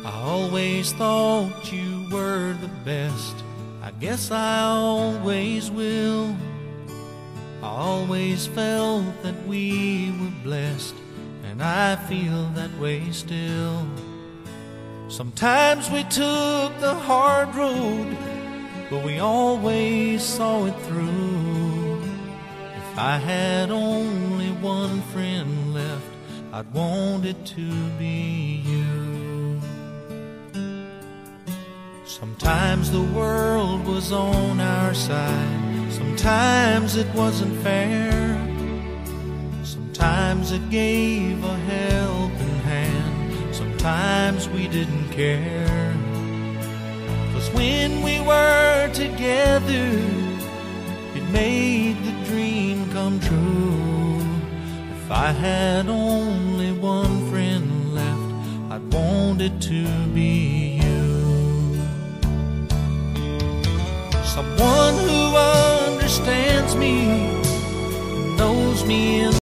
I always thought you were the best. I guess I always will. I always felt that we were blessed, and I feel that way still. Sometimes we took the hard road, but we always saw it through. If I had only one friend left, I'd want it to be you. Sometimes the world was on our side, sometimes it wasn't fair. Sometimes it gave a helping hand, sometimes we didn't care. 'Cause when we were together, it made the dream come true. If I had only one friend left, I'd want it to be you. Someone who understands me, knows me in